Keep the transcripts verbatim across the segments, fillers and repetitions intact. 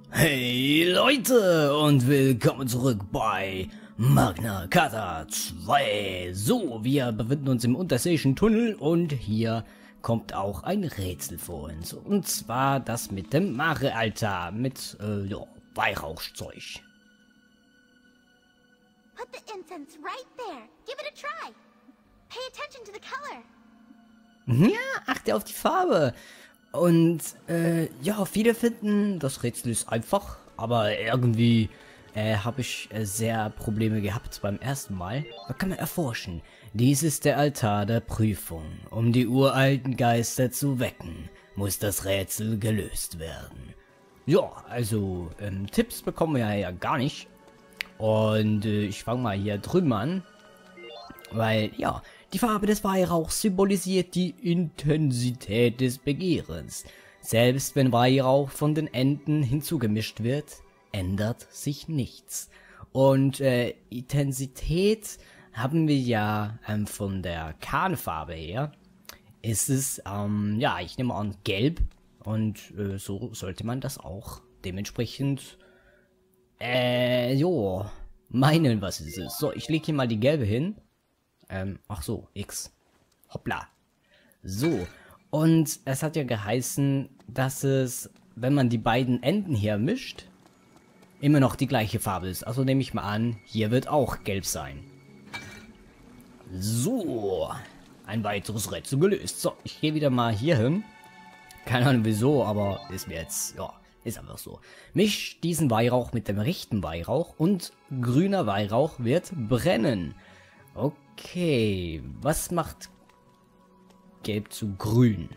Hey Leute und willkommen zurück bei Magna Carta zwei. So, wir befinden uns im unterseeischen Tunnel und hier kommt auch ein Rätsel vor uns. Und zwar das mit dem Mare-Altar, mit äh, ja, Weihrauchzeug. Put the incense right there. Give it a try. Pay attention to the color. Ja, achte auf die Farbe. Und äh, ja, viele finden, das Rätsel ist einfach, aber irgendwie äh, habe ich äh, sehr Probleme gehabt beim ersten Mal. Da kann man erforschen. Dies ist der Altar der Prüfung. Um die uralten Geister zu wecken, muss das Rätsel gelöst werden. Ja, also ähm, Tipps bekommen wir ja gar nicht. Und äh, ich fange mal hier drüben an. Weil, ja, die Farbe des Weihrauchs symbolisiert die Intensität des Begehrens. Selbst wenn Weihrauch von den Enden hinzugemischt wird, ändert sich nichts. Und äh, Intensität haben wir ja ähm, von der Kahnfarbe her. Ist es, ähm, ja, ich nehme an, gelb. Und äh, so sollte man das auch dementsprechend, äh, jo, meinen, was es ist. So, ich lege hier mal die gelbe hin. Ähm, ach so, X. Hoppla. So, und es hat ja geheißen, dass es, wenn man die beiden Enden hier mischt, immer noch die gleiche Farbe ist. Also nehme ich mal an, hier wird auch gelb sein. So, ein weiteres Rätsel gelöst. So, ich gehe wieder mal hier hin. Keine Ahnung wieso, aber ist mir jetzt, ja, ist einfach so. Misch diesen Weihrauch mit dem rechten Weihrauch und grüner Weihrauch wird brennen. Okay, was macht gelb zu grün?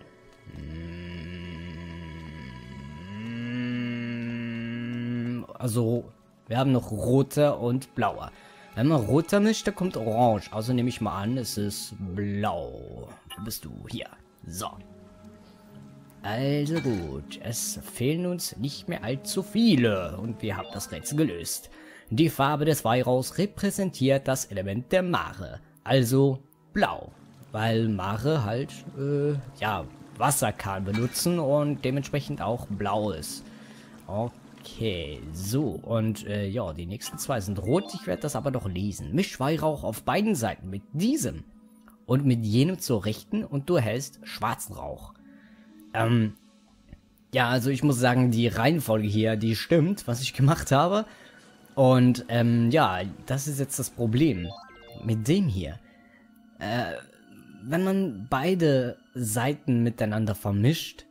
Also, wir haben noch roter und blauer. Wenn man roter mischt, da kommt orange. Also nehme ich mal an, es ist blau. Wo bist du? Hier. So. Also gut, es fehlen uns nicht mehr allzu viele. Und wir haben das Rätsel gelöst. Die Farbe des Weihrauchs repräsentiert das Element der Mare, also blau, weil Mare halt, äh, ja, Wasserkahn benutzen und dementsprechend auch blau ist. Okay, so, und äh, ja, die nächsten zwei sind rot, ich werde das aber noch lesen. Misch Weihrauch auf beiden Seiten mit diesem und mit jenem zur rechten und du erhältst schwarzen Rauch. Ähm, ja, also ich muss sagen, die Reihenfolge hier, die stimmt, was ich gemacht habe. Und, ähm, ja, das ist jetzt das Problem mit dem hier. Äh, wenn man beide Seiten miteinander vermischt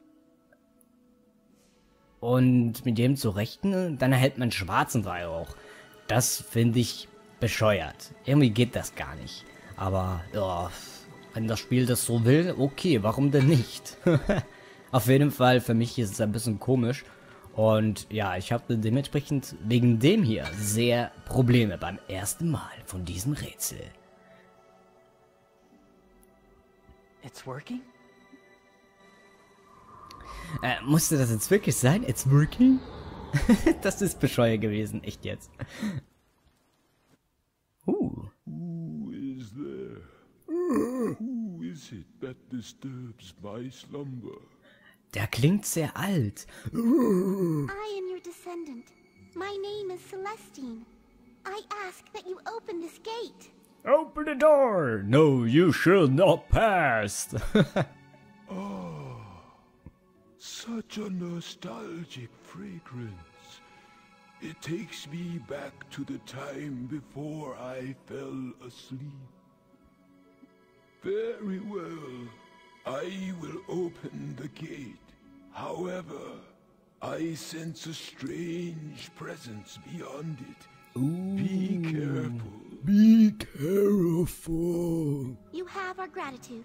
und mit dem zur rechten, dann erhält man schwarzen Weihrauch. Das finde ich bescheuert. Irgendwie geht das gar nicht. Aber, ja, wenn das Spiel das so will, okay, warum denn nicht? Auf jeden Fall, für mich ist es ein bisschen komisch. Und ja, ich habe dementsprechend wegen dem hier sehr Probleme beim ersten Mal von diesem Rätsel. It's working? Äh, musste das jetzt wirklich sein? It's working? Das ist bescheuert gewesen, echt jetzt. Uh. Who is there? Who is it that disturbs my slumber? Der klingt sehr alt. I am your descendant. My name is Celestine. I ask that you open this gate. Open the door! No, you shall not pass! Oh, such a nostalgic fragrance. It takes me back to the time before I fell asleep. Very well. I will open the gate. However, I sense a strange presence beyond it. Ooh. Be careful. Be careful. You have our gratitude.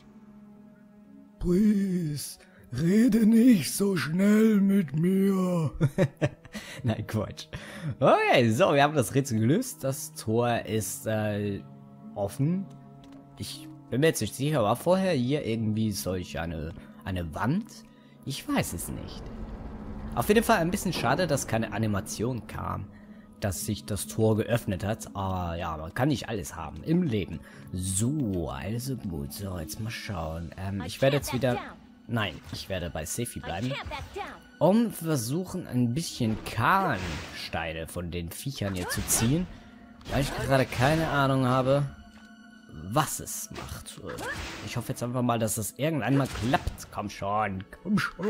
Please, rede nicht so schnell mit mir. Nein, Quatsch. Okay, so, wir haben das Rätsel gelöst. Das Tor ist äh, offen. Ich bin mir jetzt nicht sicher, war vorher hier irgendwie solch eine, eine Wand? Ich weiß es nicht. Auf jeden Fall ein bisschen schade, dass keine Animation kam, dass sich das Tor geöffnet hat. Aber ja, man kann nicht alles haben im Leben. So, also gut. So, jetzt mal schauen. Ähm, ich werde jetzt wieder Nein, ich werde bei Sephi bleiben. Um versuchen, ein bisschen Kahnsteine von den Viechern hier zu ziehen. Weil ich gerade keine Ahnung habe, was es macht. Ich hoffe jetzt einfach mal, dass das irgendwann mal klappt. Komm schon, komm schon.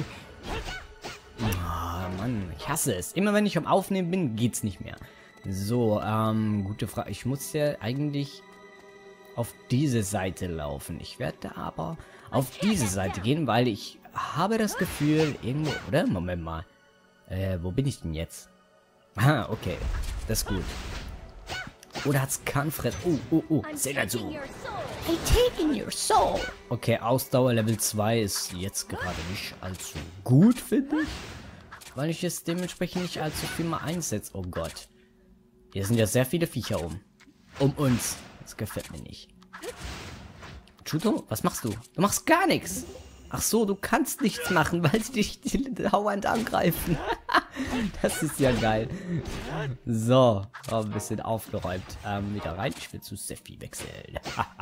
Oh, Mann, ich hasse es. Immer wenn ich am Aufnehmen bin, geht's nicht mehr. So, ähm, gute Frage. Ich muss ja eigentlich auf diese Seite laufen. Ich werde aber auf diese Seite gehen, weil ich habe das Gefühl, irgendwo, oder? Moment mal. Äh, wo bin ich denn jetzt? Ah, okay. Das ist gut. Oder hat's Kahnfred? Oh, oh, oh. Seh dazu. I'm taking your soul. Okay, Ausdauer Level zwei ist jetzt gerade nicht allzu gut, finde ich. Weil ich es dementsprechend nicht allzu viel mal einsetze. Oh Gott. Hier sind ja sehr viele Viecher um. Um uns. Das gefällt mir nicht. Chuto, was machst du? Du machst gar nichts. Ach so, du kannst nichts machen, weil sie dich dauernd angreifen. Das ist ja geil. So, oh, ein bisschen aufgeräumt. Ähm, wieder rein. Ich will zu Sephi wechseln.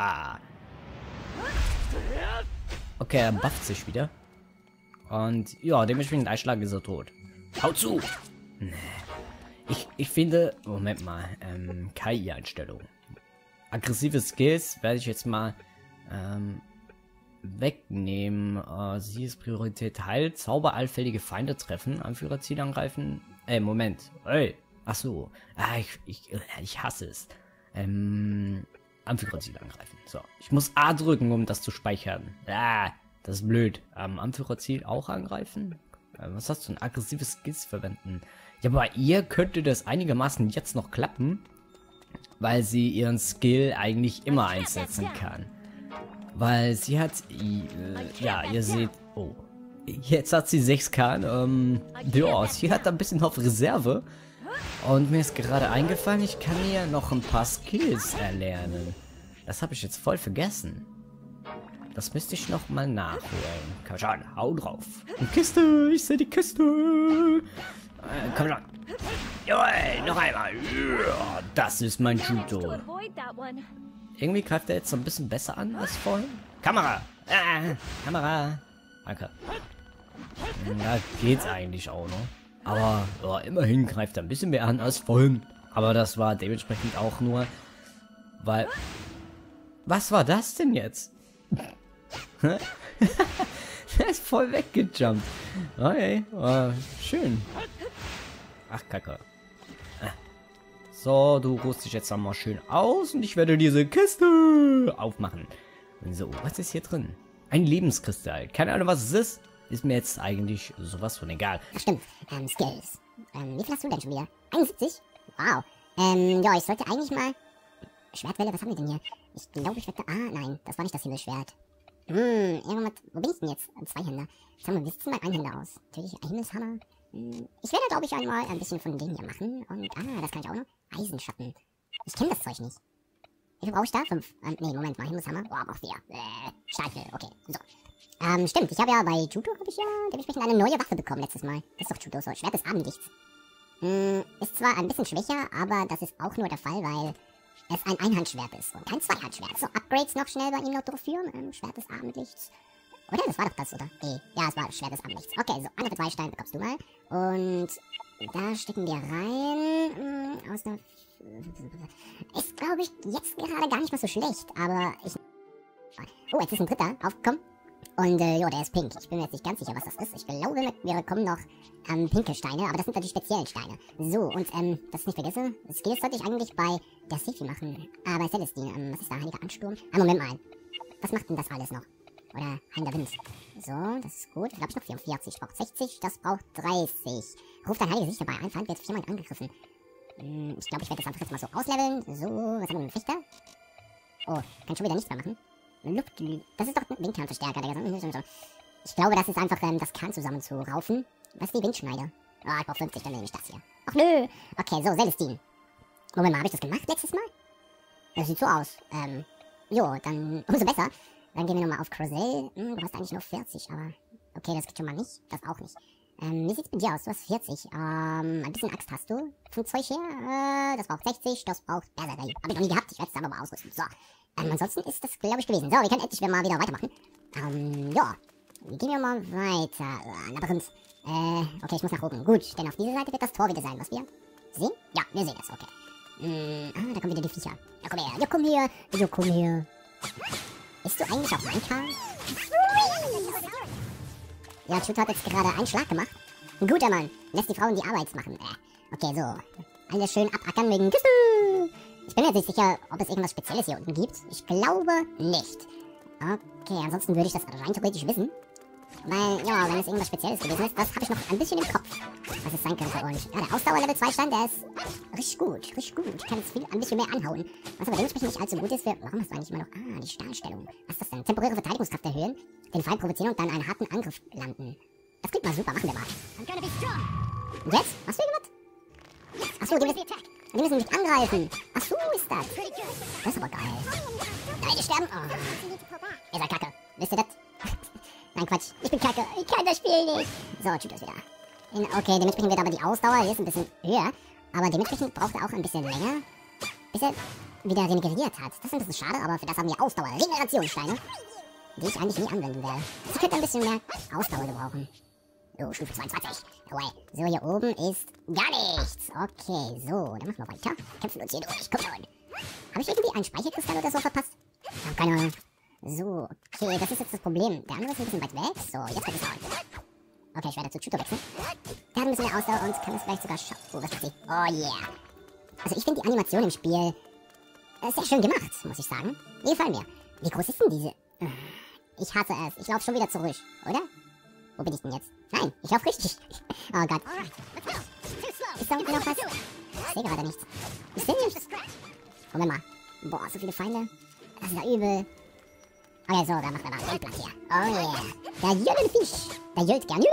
Okay, er bufft sich wieder. Und ja, dementsprechend Einschlag ist er tot. Hau zu! Nee. Ich, ich finde... Moment mal. Ähm, K I-Einstellung. Aggressive Skills werde ich jetzt mal ähm, wegnehmen. Uh, sie ist Priorität Heil. Zauber allfällige Feinde treffen. Anführerziel angreifen. Ey, Moment. Ey. Ach so. Ah, ich, ich, ich hasse es. Ähm, Anführerziel angreifen. So. Ich muss A drücken, um das zu speichern. Ah, das ist blöd. Ähm, Anführerziel auch angreifen? Äh, was hast du? Ein aggressives Skills verwenden. Ja, bei ihr könnte das einigermaßen jetzt noch klappen, weil sie ihren Skill eigentlich immer einsetzen kann. Weil sie hat, äh, ja, ihr seht, oh, jetzt hat sie sechs K, ähm, ja, sie hat ein bisschen auf Reserve. Und mir ist gerade eingefallen, ich kann ihr noch ein paar Skills erlernen. Das habe ich jetzt voll vergessen. Das müsste ich noch mal nachholen. Komm schon, hau drauf. Die Kiste, ich sehe die Kiste. Äh, komm schon. Jawohl, noch einmal. Ja, das ist mein Chuto. Irgendwie greift er jetzt so ein bisschen besser an als vorhin. Kamera! Ah, Kamera! Danke. Ja, geht's eigentlich auch noch. Aber ja, immerhin greift er ein bisschen mehr an als vorhin. Aber das war dementsprechend auch nur, weil... Was war das denn jetzt? Der ist voll weggejumpt. Okay, oh, schön. Ach, Kacke. So, du ruhst dich jetzt einmal schön aus und ich werde diese Kiste aufmachen. So, was ist hier drin? Ein Lebenskristall. Keine Ahnung, was es ist. Ist mir jetzt eigentlich sowas von egal. Ach, stimmt. Ähm, Skills. Ähm, wie viel hast du denn schon wieder? einundsiebzig? Wow. Ähm, ja, ich sollte eigentlich mal... Schwertwelle, was haben wir denn hier? Ich glaube, ich werde... Ah, nein, das war nicht das Himmelschwert. Hm, irgendwas... Wo bin ich denn jetzt? Ein Zweihänder. Jetzt haben wir ein bisschen mal Einhänder aus. Natürlich ein Himmelshammer. Hm, ich werde, glaube ich, einmal ein bisschen von denen hier machen. Und, ah, das kann ich auch noch. Eisenschatten. Ich kenne das Zeug nicht. Wie viel brauche ich da? Fünf. Ähm, nee, Moment mal. Himmelshammer. Boah, braucht vier. Äh, Stahlfell. Okay, so. Ähm, stimmt. Ich habe ja bei Chuto, habe ich ja dementsprechend eine neue Waffe bekommen letztes Mal. Das ist doch Chuto so. Schwert des Abendlichts. Hm, ist zwar ein bisschen schwächer, aber das ist auch nur der Fall, weil es ein Einhandschwert ist und kein Zweihandschwert. So, Upgrades noch schnell bei ihm noch durchführen. Ähm, Schwert des Abendlichts. Oder? Das war doch das, oder? Nee. Ja, es war Schwert des Abendlichts. Okay, so, einer für zwei Steine bekommst du mal. Und da stecken wir rein. Hm, aus der... Ist, glaube ich, jetzt gerade gar nicht mal so schlecht, aber ich... Oh, jetzt ist ein dritter aufgekommen. Und, äh, ja, der ist pink. Ich bin mir jetzt nicht ganz sicher, was das ist. Ich glaube, wir bekommen noch, ähm, pinke Steine, aber das sind dann die speziellen Steine. So, und, ähm, das ich nicht vergesse, Skills sollte ich eigentlich bei der Sephi machen. Ah, bei Celestine. Ähm, was ist da? Heiliger Ansturm? Ah, Moment mal. Was macht denn das alles noch? Oder Heiliger Wind. So, das ist gut. Ich glaube, ich noch vierundvierzig. Braucht sechzig, das braucht dreißig. Ruft ein heiliges Licht dabei. Ein Feind wird viermal angegriffen. Hm, ich glaube, ich werde das einfach jetzt mal so ausleveln. So, was haben wir mit dem Fechter? Oh, kann schon wieder nichts mehr machen. Das ist doch ein Windkernverstärker, Digga. Ich glaube, das ist einfach, ähm, das Kern zusammenzuraufen. Was ist die Windschneider? Ah, oh, ich brauche fünfzig, dann nehme ich das hier. Ach nö. Okay, so, Celestine. Moment mal, habe ich das gemacht letztes Mal? Das sieht so aus. Ähm, jo, dann umso besser. Dann gehen wir nochmal auf Crozelle. Hm, du hast eigentlich nur vierzig, aber... Okay, das geht schon mal nicht. Das auch nicht. Ähm, wie sieht's bei dir aus? Du hast vierzig. Ähm, ein bisschen Axt hast du. Vom Zeug her. Äh, das braucht sechzig. Das braucht... Berserker. Hab ich noch nie gehabt. Ich werde es aber mal ausrüsten. So. Ähm, ansonsten ist das, glaube ich, gewesen. So, wir können endlich mal wieder weitermachen. Ähm, ja. Gehen wir mal weiter. Oh, Labyrinth. Äh, okay, ich muss nach oben. Gut, denn auf dieser Seite wird das Tor wieder sein, was wir sehen? Ja, wir sehen es, okay. Mm, ah, da kommen wieder die Viecher. Ja, komm her, ja, komm her, ja, komm her. Bist du eigentlich auf Minecraft? Ja, Tutor hat jetzt gerade einen Schlag gemacht. Ein guter Mann. Lässt die Frauen die Arbeit machen. Äh, okay, so. Alles schön abackern wegen Küssen. Ich bin mir jetzt nicht sicher, ob es irgendwas Spezielles hier unten gibt. Ich glaube nicht. Okay, ansonsten würde ich das rein theoretisch wissen. Weil, ja, wenn es irgendwas Spezielles gewesen ist, das habe ich noch ein bisschen im Kopf, was es sein könnte. Und ja, der Ausdauer Level zwei Stand, der ist richtig gut, richtig gut. Ich kann jetzt viel, ein bisschen mehr anhauen. Was aber dementsprechend nicht allzu gut ist für... Warum hast du eigentlich immer noch... Ah, die Stahlstellung. Was ist das denn? Temporäre Verteidigungskraft erhöhen, den Feind provozieren und dann einen harten Angriff landen. Das klingt mal super, machen wir mal. Und jetzt? Was für irgendwas? Achso, die müssen, die müssen mich angreifen. Achso, ist das. Das ist aber geil. Nein, die sterben. Oh. Ihr seid kacke. Wisst ihr das? Nein, Quatsch. Ich bin kacke. Ich kann das Spiel nicht. So, tut das wieder. In, okay, dementsprechend wird aber die Ausdauer hier ist ein bisschen höher. Aber dementsprechend braucht er auch ein bisschen länger, bis er wieder regeneriert hat. Das ist ein bisschen schade, aber für das haben wir Ausdauer. Regenerationssteine, die ich eigentlich nie anwenden werde. Sie könnte ein bisschen mehr Ausdauer gebrauchen. So, Stufe zweiundzwanzig. Jawohl. So, hier oben ist gar nichts. Okay, so, dann machen wir weiter. Kämpfen uns hier durch. Komm schon. Habe ich irgendwie einen Speicherkristall oder so verpasst? Ich habe keine Ahnung. So, okay, das ist jetzt das Problem. Der andere ist ein bisschen weit weg. So, jetzt wird es dauern. Okay, ich werde zu Tutor wechseln. Der hat ein bisschen mehr Ausdauer und kann es vielleicht sogar schaffen. Oh, was macht sie? Oh, yeah. Also, ich finde die Animation im Spiel äh, sehr schön gemacht, muss ich sagen. Die gefallen mir. Wie groß ist denn diese? Ich hasse es. Ich laufe schon wieder zurück, oder? Wo bin ich denn jetzt? Nein, ich laufe richtig. Oh Gott. Ist da unten noch was? Ich sehe gerade nichts. Ich sehe nichts. Moment mal. Boah, so viele Feinde. Das ist ja übel. Okay, so, da macht er mal den Platz hier. Oh yeah. Der Jüllenfisch. Der jüllt gern.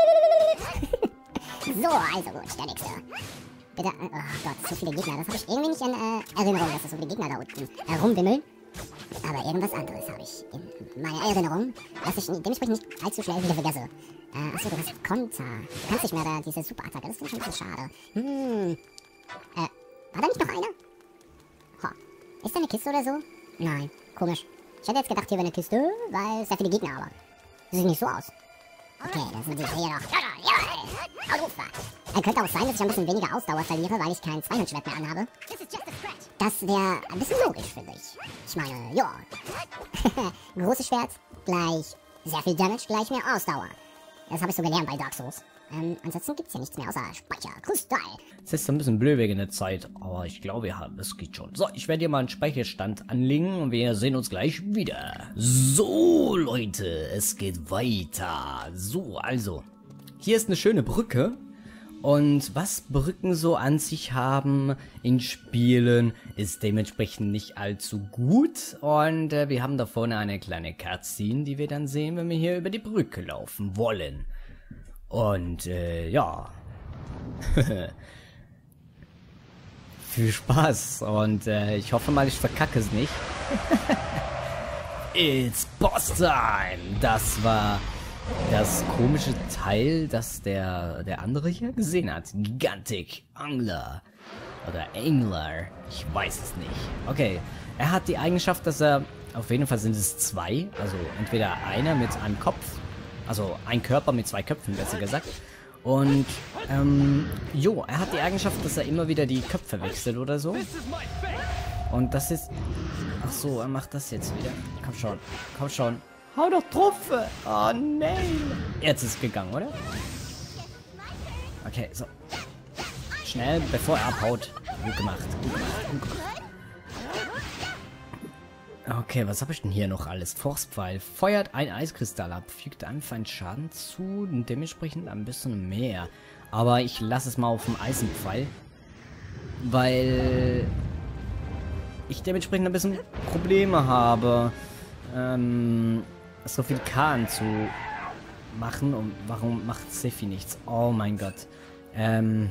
So, also gut, der nächste. Bitte, oh Gott, so viele Gegner. Das habe ich irgendwie nicht in äh, Erinnerung, dass es so viele Gegner da unten herumwimmeln. Aber irgendwas anderes habe ich in meiner Erinnerung, dass ich dementsprechend nicht allzu schnell wieder vergesse. Äh, achso, du hast Konter. Du kannst nicht mehr da, diese Superattacke. Das finde ich ein bisschen schade. Hm. Äh, war da nicht noch einer? Ho. Ist da eine Kiste oder so? Nein, komisch. Ich hätte jetzt gedacht, hier wäre eine Kiste, weil sehr viele Gegner, aber das sieht nicht so aus. Okay, dann sind sie hier noch. Ja, ja. Könnte auch sein, dass ich ein bisschen weniger Ausdauer verliere, weil ich kein Zweihandschwert mehr anhabe. Das wäre ein bisschen logisch, finde ich. Ich meine, ja. Großes Schwert, gleich sehr viel Damage, gleich mehr Ausdauer. Das habe ich so gelernt bei Dark Souls. Ähm, ansonsten gibt es hier nichts mehr außer Speicherkristall. Es ist ein bisschen blöd wegen der Zeit, aber ich glaube, ja, es geht schon. So, ich werde hier mal einen Speicherstand anlegen und wir sehen uns gleich wieder. So, Leute, es geht weiter. So, also, hier ist eine schöne Brücke. Und was Brücken so an sich haben in Spielen, ist dementsprechend nicht allzu gut. Und äh, wir haben da vorne eine kleine Cutscene, die wir dann sehen, wenn wir hier über die Brücke laufen wollen. Und, äh, ja. Viel Spaß. Und, äh, ich hoffe mal, ich verkacke es nicht. It's Boss Time! Das war das komische Teil, das der, der andere hier gesehen hat. Gigantic Angler. Oder Angler. Ich weiß es nicht. Okay. Er hat die Eigenschaft, dass er, auf jeden Fall sind es zwei. Also entweder einer mit einem Kopf. Also ein Körper mit zwei Köpfen, besser gesagt. Und, ähm, jo, er hat die Eigenschaft, dass er immer wieder die Köpfe wechselt oder so. Und das ist... Ach so, er macht das jetzt wieder. Komm schon, komm schon. Hau doch drauf! Oh nein! Jetzt ist es gegangen, oder? Okay, so. Schnell, bevor er abhaut. Gut gemacht, gut gemacht, gut gemacht. Okay, was habe ich denn hier noch alles? Forstpfeil. Feuert ein Eiskristall ab. Fügt einem Feind Schaden zu. Und dementsprechend ein bisschen mehr. Aber ich lasse es mal auf dem Eisenpfeil. Weil ich dementsprechend ein bisschen Probleme habe, ähm, so viel Kahn zu machen. Und warum macht Sephi nichts? Oh mein Gott. Ähm.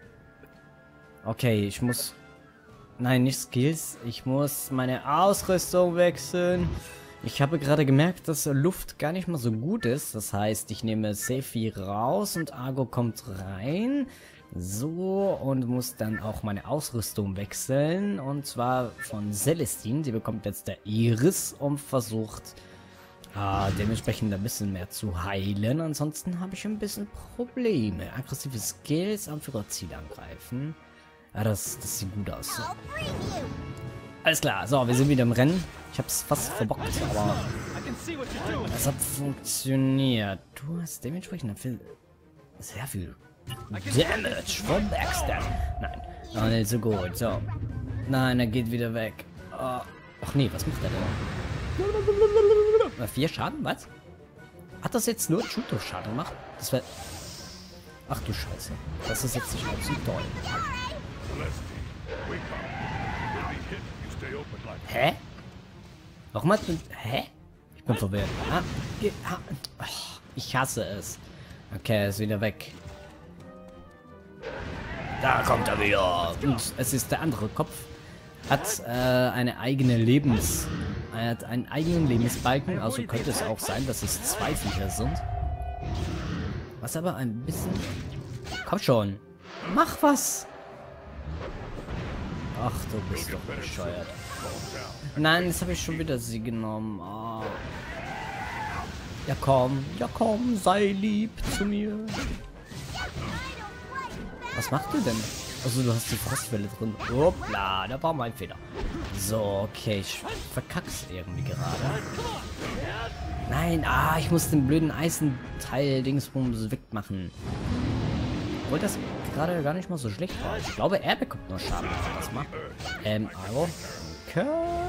Okay, ich muss... Nein, nicht Skills. Ich muss meine Ausrüstung wechseln. Ich habe gerade gemerkt, dass Luft gar nicht mal so gut ist. Das heißt, ich nehme Sephi raus und Argo kommt rein. So, und muss dann auch meine Ausrüstung wechseln. Und zwar von Celestine. Sie bekommt jetzt der Iris und versucht Ah, dementsprechend ein bisschen mehr zu heilen. Ansonsten habe ich ein bisschen Probleme. Aggressive Skills, Anführerziel angreifen. Ja, das, das sieht gut aus. So. Alles klar, so, wir sind wieder im Rennen. Ich habe es fast verbockt, aber es hat funktioniert. Du hast dementsprechend viel, sehr viel Damage vom Backstab. Nein, oh, nicht so gut. So. Nein, er geht wieder weg. Oh. Ach nee, was macht er denn? Vier Schaden, was? Hat das jetzt nur Shooter-Schaden gemacht? Das wäre... Ach du Scheiße. Das ist jetzt nicht mehr zu toll. Hä? Warum hat... Hä? Ich bin verwirrt. Ah, ah, oh, ich hasse es. Okay, er ist wieder weg. Da kommt er wieder. Und es ist der andere Kopf. Hat äh, eine eigene Lebens... Er hat einen eigenen Lebensbalken, also könnte es auch sein, dass es zwei Viecher sind. Was aber ein bisschen... Komm schon. Mach was. Ach, du bist doch bescheuert. Nein, jetzt habe ich schon wieder sie genommen. Oh. Ja komm, ja komm, sei lieb zu mir. Was macht du denn? Also du hast die Frostwelle drin. Hoppla, da war mein Fehler. So, okay, ich verkack's irgendwie gerade. Nein, ah, ich muss den blöden Eisenteil Dingsbums wegmachen. Obwohl das gerade gar nicht mal so schlecht war. Ich glaube, er bekommt nur Schaden, wenn er das macht. Ähm, Aro. Okay.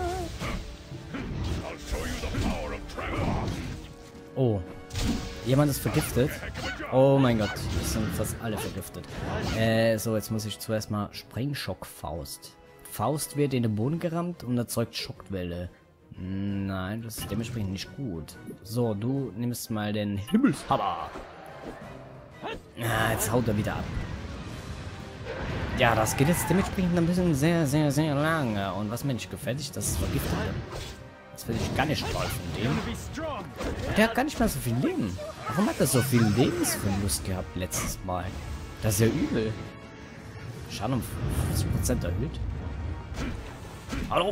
Oh. Jemand ist vergiftet. Oh mein Gott, das sind fast alle vergiftet. Äh, so, jetzt muss ich zuerst mal Sprengschock-Faust. Faust wird in den Boden gerammt und erzeugt Schockwelle. Nein, das ist dementsprechend nicht gut. So, du nimmst mal den Himmelshammer. Ah, jetzt haut er wieder ab. Ja, das geht jetzt dementsprechend ein bisschen sehr, sehr, sehr lange. Und was mir nicht gefällt, ist, dass es vergiftet wird. Das finde ich gar nicht toll von dem. Der hat gar nicht mehr so viel Leben. Warum hat er so viel Lebensverlust gehabt letztes Mal? Das ist ja übel. Schaden um fünfzig Prozent erhöht. Hallo.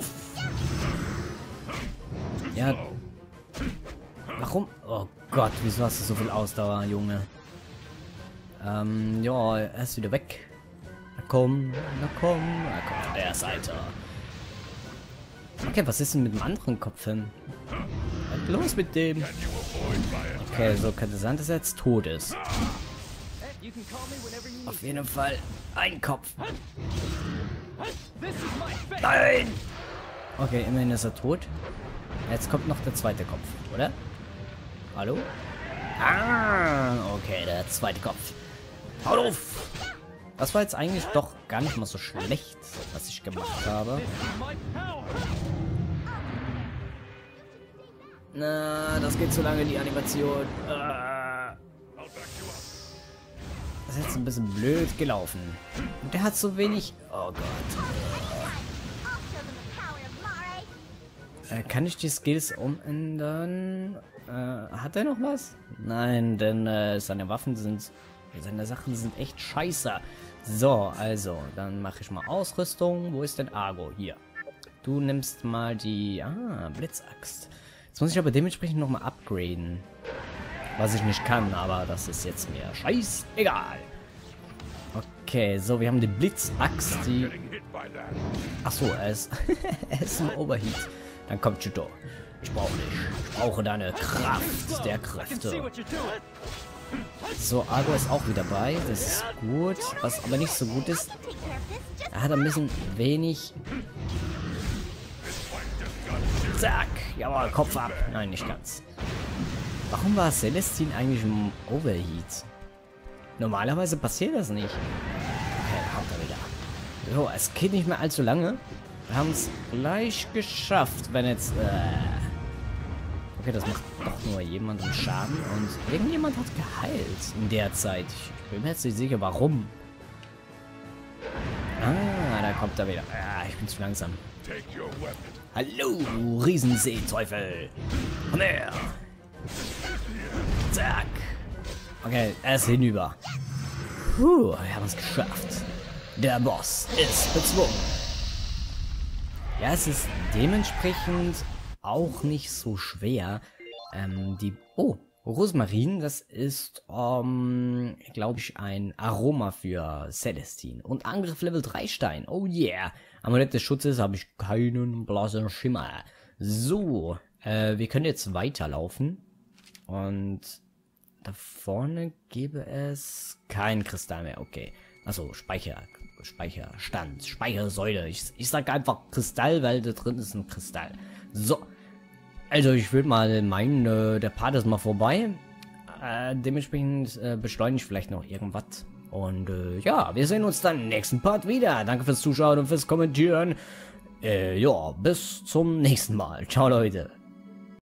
Ja. Warum? Oh Gott, wieso hast du so viel Ausdauer, Junge? Ähm, ja, er ist wieder weg. Na komm, na komm, na komm von der Seite. Okay, was ist denn mit dem anderen Kopf hin? Was ist los mit dem? Okay, so könnte sein, dass er jetzt tot ist. Auf jeden Fall ein Kopf. Nein! Okay, immerhin ist er tot. Jetzt kommt noch der zweite Kopf, oder? Hallo? Ah, okay, der zweite Kopf. Hau auf! Das war jetzt eigentlich doch gar nicht mal so schlecht, was ich gemacht habe. Na, das geht zu lange, die Animation. Das ist jetzt ein bisschen blöd gelaufen. Und der hat so wenig... Oh Gott. Äh, kann ich die Skills umändern? Äh, hat er noch was? Nein, denn äh, seine Waffen sind... Seine Sachen sind echt scheiße. So, also, dann mache ich mal Ausrüstung. Wo ist denn Argo? Hier. Du nimmst mal die... Ah, Blitzaxt. Jetzt muss ich aber dementsprechend nochmal upgraden. Was ich nicht kann, aber das ist jetzt mir scheißegal. Okay, so, wir haben die Blitzaxt, die... Achso, er ist... er ist im Overheat. Dann kommt Judo. Ich brauche dich. Ich brauche deine Kraft der Kräfte. So, Argo ist auch wieder bei. Das ist gut. Was aber nicht so gut ist, er hat ein bisschen wenig... Zack. Jawohl, Kopf ab. Nein, nicht ganz. Warum war Celestine eigentlich im Overheat? Normalerweise passiert das nicht. Okay, da kommt er wieder. So, es geht nicht mehr allzu lange. Wir haben es gleich geschafft, wenn jetzt... Äh okay, das macht doch nur jemandem Schaden und irgendjemand hat geheilt in der Zeit. Ich bin mir jetzt nicht sicher, warum. Ah, da kommt er wieder. Ah, ich bin zu langsam. Hallo, Riesenseeteufel. Komm her. Zack. Okay, er ist hinüber. Puh, wir haben es geschafft. Der Boss ist bezwungen. Ja, es ist dementsprechend auch nicht so schwer. Ähm, die... Oh, Rosmarin, das ist, ähm, glaube ich, ein Aroma für Celestine. Und Angriff Level drei Stein. Oh yeah. Amulett des Schutzes habe ich keinen blassen Schimmer. So, äh, wir können jetzt weiterlaufen. Und da vorne gäbe es kein Kristall mehr. Okay. Achso, Speicher, Speicherstand, Speichersäule. Ich, ich sag einfach Kristall, weil da drin ist ein Kristall. So. Also ich würde mal meinen, äh, der Part ist mal vorbei. Äh, dementsprechend äh, beschleunige ich vielleicht noch irgendwas. Und äh, ja, wir sehen uns dann im nächsten Part wieder. Danke fürs Zuschauen und fürs Kommentieren. Äh, ja, bis zum nächsten Mal. Ciao, Leute.